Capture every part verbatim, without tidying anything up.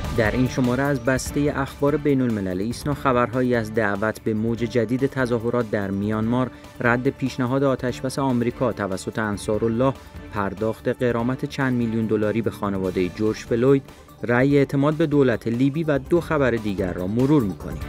در این شماره از بسته اخبار بین الملل ایسنا خبرهایی از دعوت به موج جدید تظاهرات در میانمار، رد پیشنهاد آتشبس آمریکا توسط انصارالله، پرداخت غرامت چند میلیون دلاری به خانواده جورج فلوید، رأی اعتماد به دولت لیبی و دو خبر دیگر را مرور می‌کنیم.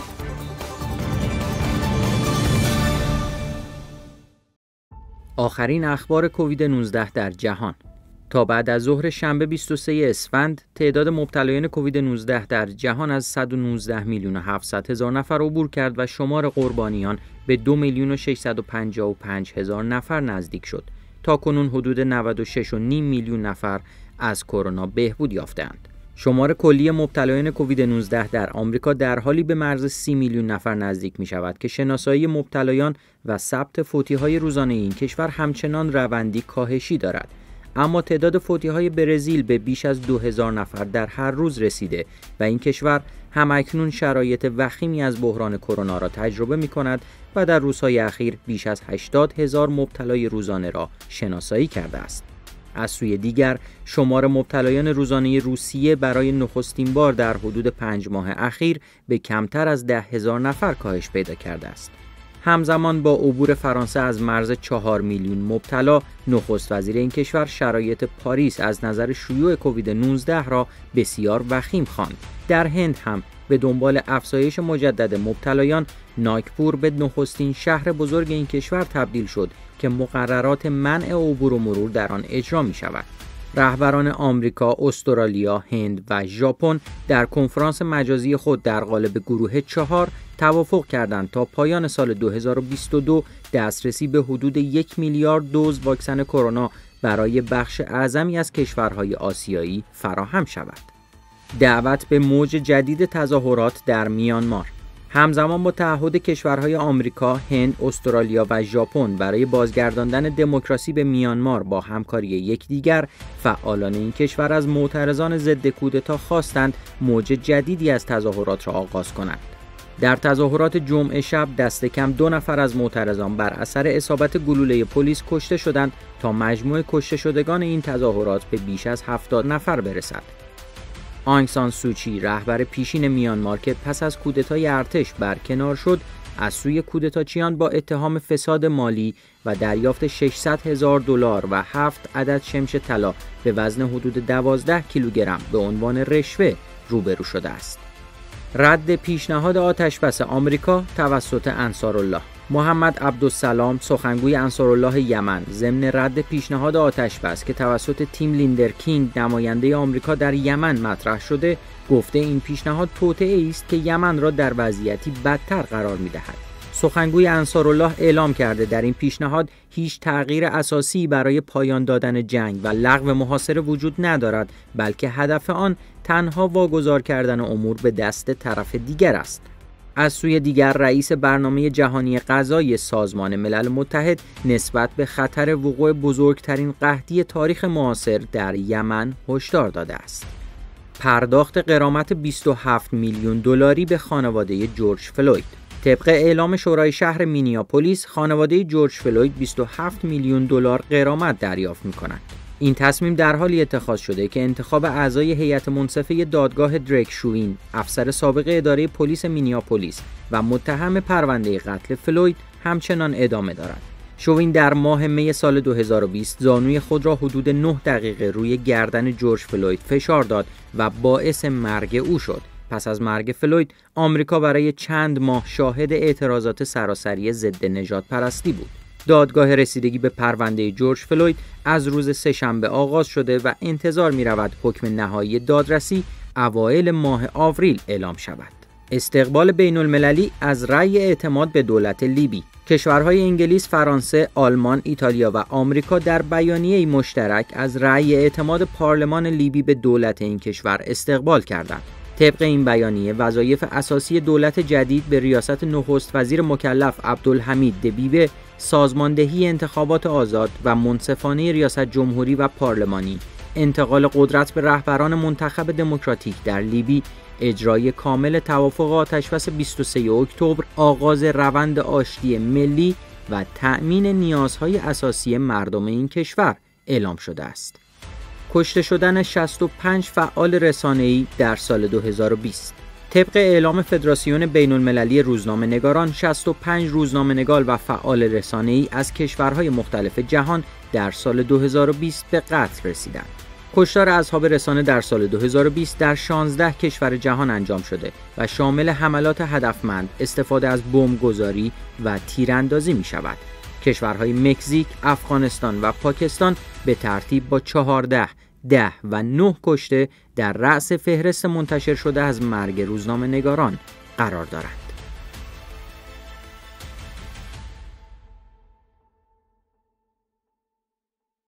آخرین اخبار کووید نوزده در جهان. تا بعد از ظهر شنبه بیست و سوم اسفند تعداد مبتلایان کووید نوزده در جهان از صد و نوزده میلیون و هفتصد هزار نفر عبور کرد و شمار قربانیان به دو میلیون و ششصد و پنجاه و پنج هزار نفر نزدیک شد. تا کنون حدود نود و شش و نیم میلیون نفر از کرونا بهبود یافتند. شمار کلی مبتلایان کووید نوزده در آمریکا در حالی به مرز سی میلیون نفر نزدیک می شود که شناسایی مبتلایان و ثبت فوتی‌های روزانه این کشور همچنان روندی کاهشی دارد. اما تعداد فوتی‌های برزیل به بیش از دو هزار نفر در هر روز رسیده و این کشور همکنون شرایط وخیمی از بحران کرونا را تجربه می‌کند و در روزهای اخیر بیش از هشتاد هزار مبتلای روزانه را شناسایی کرده است. از سوی دیگر شمار مبتلایان روزانه روسیه برای نخستین بار در حدود پنج ماه اخیر به کمتر از ده هزار نفر کاهش پیدا کرده است. همزمان با عبور فرانسه از مرز چهار میلیون مبتلا، نخست وزیر این کشور شرایط پاریس از نظر شیوع کووید نوزده را بسیار وخیم خواند. در هند هم به دنبال افزایش مجدد مبتلایان، ناگپور به نخستین شهر بزرگ این کشور تبدیل شد که مقررات منع عبور و مرور در آن اجرا می شود. رهبران آمریکا، استرالیا، هند و ژاپن در کنفرانس مجازی خود در قالب گروه چهار توافق کردند تا پایان سال دو هزار و بیست و دو دسترسی به حدود یک میلیارد دوز واکسن کرونا برای بخش اعظمی از کشورهای آسیایی فراهم شود. دعوت به موج جدید تظاهرات در میانمار. همزمان با تعهد کشورهای آمریکا، هند، استرالیا و ژاپن برای بازگرداندن دموکراسی به میانمار با همکاری یکدیگر، فعالان این کشور از معترضان ضد کودتا خواستند موج جدیدی از تظاهرات را آغاز کنند. در تظاهرات جمعه شب دست کم دو نفر از معترضان بر اثر اصابت گلوله پلیس کشته شدند تا مجموع کشته شدگان این تظاهرات به بیش از هفتاد نفر برسد. آنگ سان سوچی، رهبر پیشین میانمار که پس از کودتای ارتش برکنار شد، از سوی کودتاچیان با اتهام فساد مالی و دریافت ششصد هزار دلار و هفت عدد شمش طلا به وزن حدود دوازده کیلوگرم به عنوان رشوه روبرو شده است. رد پیشنهاد آتشبس آمریکا توسط انصارالله. محمد عبدالسلام، سخنگوی انصارالله یمن، ضمن رد پیشنهاد آتشبس که توسط تیم لیندر کینگ، نماینده آمریکا در یمن مطرح شده، گفته این پیشنهاد توطئه‌ای است که یمن را در وضعیتی بدتر قرار می‌دهد. سخنگوی انصارالله اعلام کرده در این پیشنهاد هیچ تغییر اساسی برای پایان دادن جنگ و لغو محاصره وجود ندارد، بلکه هدف آن تنها واگذار کردن امور به دست طرف دیگر است. از سوی دیگر رئیس برنامه جهانی غذایی سازمان ملل متحد نسبت به خطر وقوع بزرگترین قحطی تاریخ معاصر در یمن هشدار داده است. پرداخت غرامت بیست و هفت میلیون دلاری به خانواده جورج فلوید. طبق اعلام شورای شهر مینیاپولیس، خانواده جورج فلوید بیست و هفت میلیون دلار غرامت دریافت می‌کنند. این تصمیم در حالی اتخاذ شده که انتخاب اعضای هیئت منصفه دادگاه دریک شوین، افسر سابق اداره پلیس مینیاپولیس و متهم پرونده قتل فلوید، همچنان ادامه دارد. شوین در ماه می سال دو هزار و بیست زانوی خود را حدود نه دقیقه روی گردن جورج فلوید فشار داد و باعث مرگ او شد. پس از مرگ فلوید، آمریکا برای چند ماه شاهد اعتراضات سراسری ضد نژاد پرستی بود. دادگاه رسیدگی به پرونده جورج فلوید از روز سه‌شنبه آغاز شده و انتظار می رود حکم نهایی دادرسی اوایل ماه آوریل اعلام شود. استقبال بین المللی از رأی اعتماد به دولت لیبی. کشورهای انگلیس، فرانسه، آلمان، ایتالیا و آمریکا در بیانیه‌ای مشترک از رأی اعتماد پارلمان لیبی به دولت این کشور استقبال کردند. طبق این بیانیه، وظایف اساسی دولت جدید به ریاست نخست وزیر مکلف عبدالحمید دبیبه، سازماندهی انتخابات آزاد و منصفانه ریاست جمهوری و پارلمانی، انتقال قدرت به رهبران منتخب دموکراتیک در لیبی، اجرای کامل توافق آتشبس بیست و سوم اکتبر، آغاز روند آشتی ملی و تأمین نیازهای اساسی مردم این کشور اعلام شده است. کشته شدن شصت و پنج فعال رسانه‌ای در سال دو هزار و بیست. طبق اعلام فدراسیون بین‌المللی روزنامه‌نگاران، شصت و پنج روزنامه‌نگار و فعال رسانه‌ای از کشورهای مختلف جهان در سال دو هزار و بیست به قتل رسیدند. کشتار اصحاب رسانه در سال دو هزار و بیست در شانزده کشور جهان انجام شده و شامل حملات هدفمند، استفاده از بمبگذاری و تیراندازی می شود. کشورهای مکزیک، افغانستان و پاکستان به ترتیب با چهارده، ده و نه کشته در رأس فهرست منتشر شده از مرگ روزنامه‌نگاران قرار دارند.